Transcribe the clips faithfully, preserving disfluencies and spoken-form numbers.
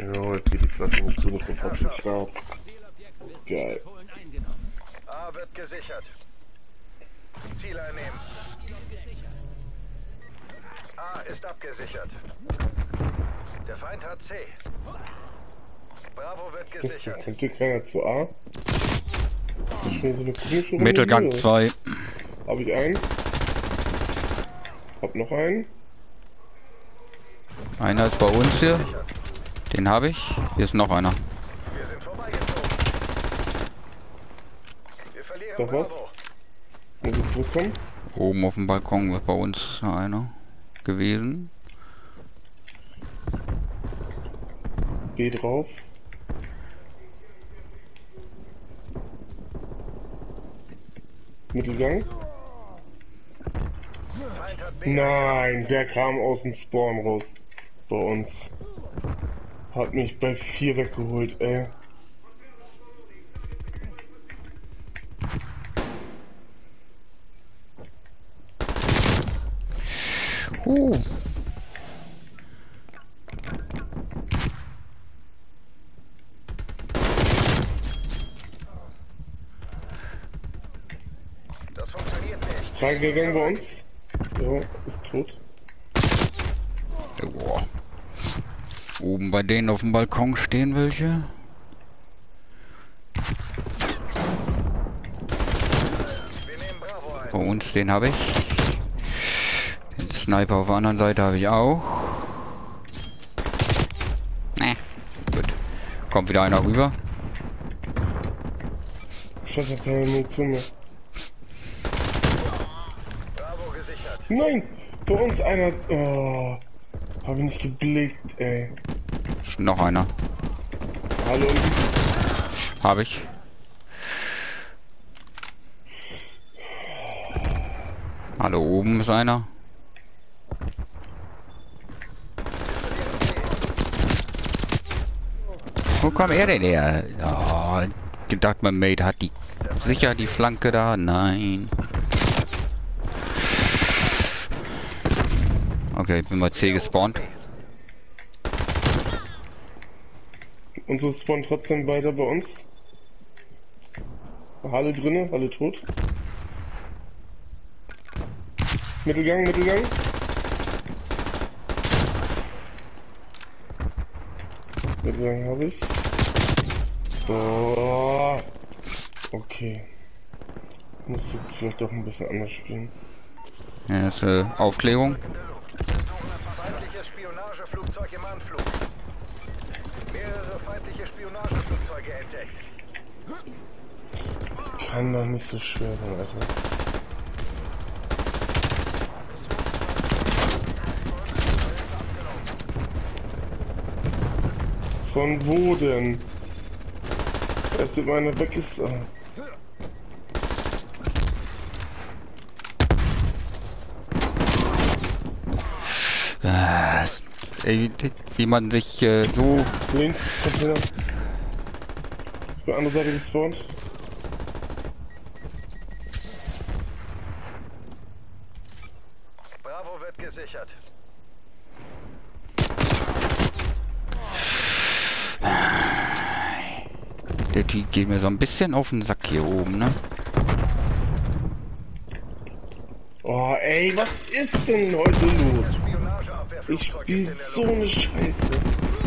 Ja, jetzt geht die Flasche nicht zu, noch vom Start. Geil. A wird gesichert. Ziel einnehmen. A ist abgesichert. Der Feind hat C. Bravo wird gesichert. Könnte keiner zu A? Das ist mir so eine komische Runde. Mittelgang zwei. Hab ich einen? Hab noch einen? Einer ist bei uns hier. Den habe ich. Hier ist noch einer. Wir sind vorbeigezogen. Wir verlieren Doch was? Bravo. Muss ich zurückkommen? Oben auf dem Balkon ist bei uns noch einer gewesen. B drauf. Mittelgang. Feind hat B. Nein, der kam aus dem Spawn raus. Bei uns. Hat mich bei vier weggeholt, ey. Uh. Das funktioniert nicht. Reingegangen bei uns. Ja, ist tot. Boah. Oben bei denen auf dem Balkon stehen welche. Wir nehmen Bravo ein. Bei uns den habe ich. Den Sniper auf der anderen Seite habe ich auch. Ne, gut. Kommt wieder einer rüber. Scheiße, keine Munition mehr. Bravo gesichert. Nein! Bei uns einer. Oh, hab ich nicht geblickt, ey. Ist noch einer. Hallo. Habe ich. Hallo, oben ist einer. Wo kommt er denn her? Oh, gedacht, mein Mate hat die sicher die Flanke da. Nein. Okay, ich bin bei C gespawnt. Unsere spawnen trotzdem weiter bei uns. Alle drinne, alle tot. Mittelgang, Mittelgang. Mittelgang habe ich. Oh. Okay. Muss jetzt vielleicht doch ein bisschen anders spielen. Ja, das ist äh, Aufklärung. Feindliches Spionageflugzeug im Anflug. Mehrere feindliche Spionageflugzeuge entdeckt. Kann doch nicht so schwer sein, Alter. Von wo denn? Erst wenn einer weg ist. Ah. Ah, ey, wie man sich äh, so... Links, Container. Auf der anderen Seite gespawnt. Bravo wird gesichert. Der Typ geht mir so ein bisschen auf den Sack hier oben, ne? Oh ey, was ist denn heute los? Das Ich Spionageabwehrflugzeug ist in spiel der so Luft. eine Scheiße.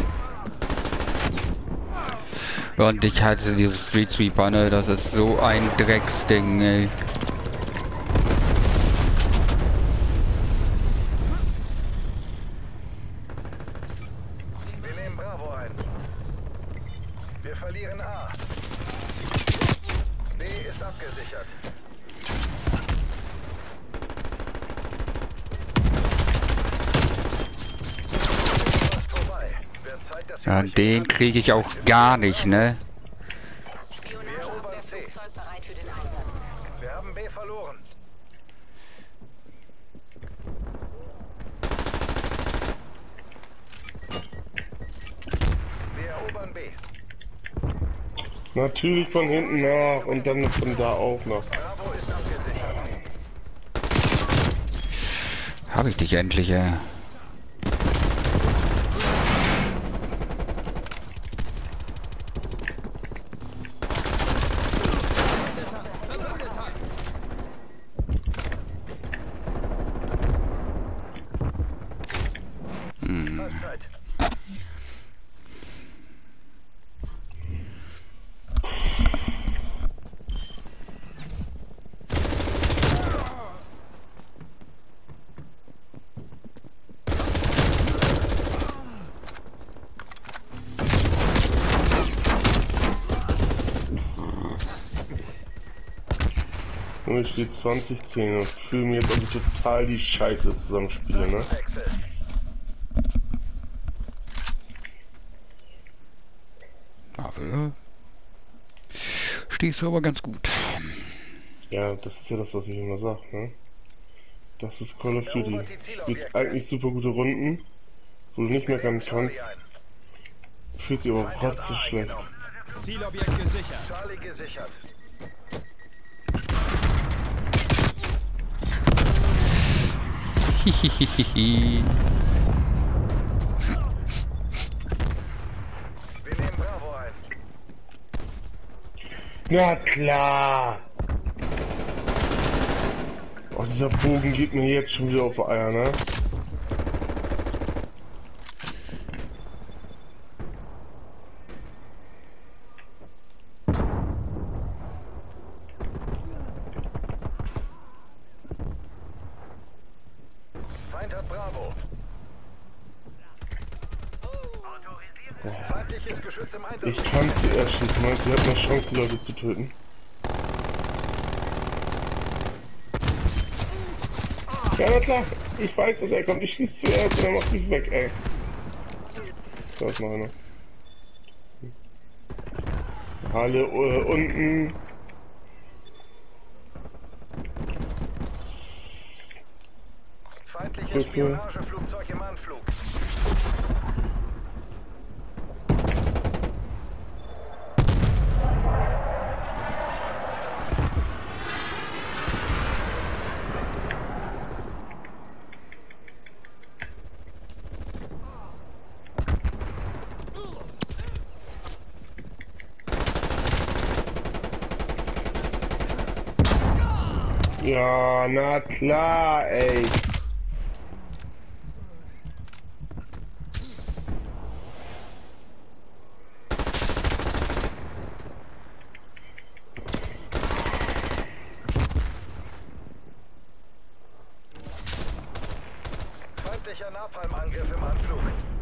Und ich hatte dieses Street Sweeper, ne? Das ist so ein Drecksding, ey. Wir nehmen Bravo ein. Wir verlieren A. B ist abgesichert. Fast vorbei. Wird Zeit, dass wir Ja, euch den wieder- kriege ich auch gar nicht, ne? Wir erobern C. Wir haben B verloren. Wir erobern B. Natürlich von hinten nach und dann von da auch noch. Bravo ist abgesichert. Habe ich dich endlich, ey. Halbzeit. Und ich stehe zwanzig zehn und fühle mir jetzt also total die Scheiße zusammenspiele, ne? Wechsel. Dafür stehst du aber ganz gut. Ja, das ist ja das, was ich immer sag, ne? Das ist Call of Duty. Erobert die Spielt Zielobjekte. eigentlich super gute Runden, wo du nicht mehr Nehmen ganz Charlie kannst, ein. fühlt sich aber Feind hat trotzdem A schlecht. eingenommen. Zielobjekt gesichert. Charlie gesichert. Hihihihi. Wir nehmen Bravo ein. Na klar! Oh, dieser Bogen geht mir jetzt schon wieder auf die Eier, ne? Feind hat Bravo. Feindliches Geschütz im Einsatz. Ich kann sie erschießen, meinst du, sie hat eine Chance, die Leute zu töten? Ja, na klar, ich weiß, dass er kommt, ich schieße zuerst und er macht mich weg, ey. Da ist noch einer. Halle äh, unten. Feindliches Spionageflugzeug im Anflug. Ja, na klar, ey. Feindlicher Napalmangriff im Anflug.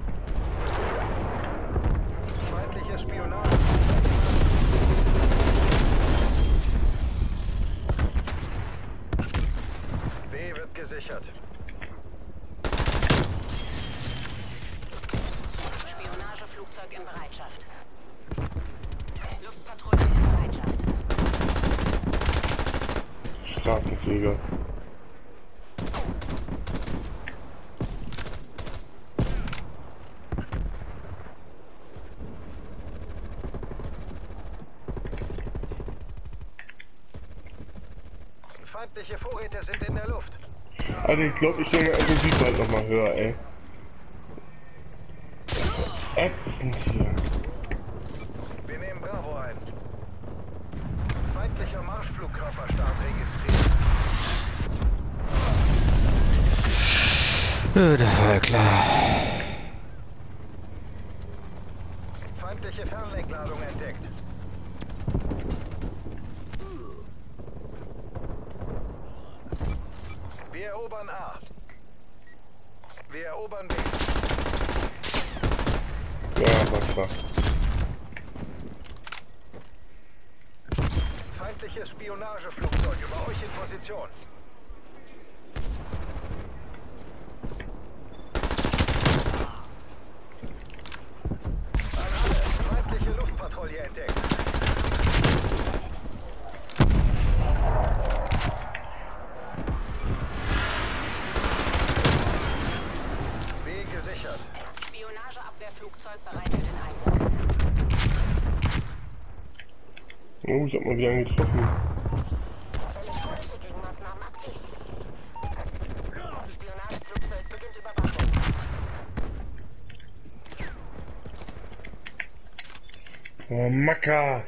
Feindliches Spionageflugzeug im Anflug. B wird gesichert. Spionageflugzeug in Bereitschaft. Luftpatrouille in Bereitschaft. Straßenflieger. Feindliche Vorräte sind in der Luft. Also ich glaube, ich stelle mir also die bald nochmal höher, ey. Ätzend hier. Wir nehmen Bravo ein. Feindlicher Marschflugkörperstart registriert. Ja, das war ja klar. Feindliche Fernlenkladung entdeckt. Wir erobern A. Wir erobern B. Ja, was war. Feindliches Spionageflugzeug über euch in Position. An alle, feindliche Luftpatrouille entdeckt. B gesichert. Spionageabwehrflugzeug bereit für den Einsatz. Oh, ich hab mal wieder einen getroffen. Elektronische Gegenmaßnahmen aktiv. Spionageflugzeug beginnt Überwachung. Oh, Macker!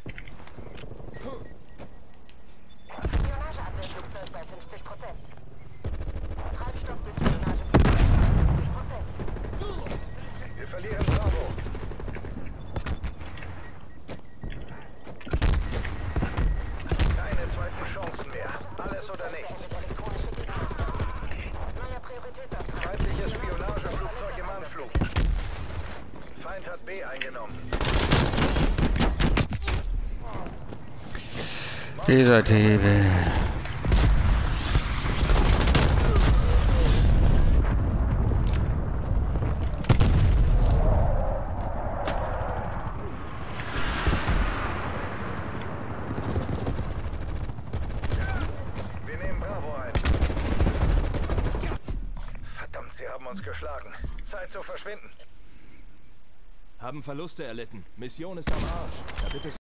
Spionageabwehrflugzeug bei fünfzig Prozent. Treibstoff des Spionageflugzeugs fünfzig Prozent. Sanitätsauftrag. Feindliches Spionageflugzeug im Anflug. Feind hat B eingenommen. Desertive. Wir nehmen Bravo ein. Verdammt, sie haben uns geschlagen. Zeit zu verschwinden. Haben Verluste erlitten. Mission ist am Arsch. Da bitte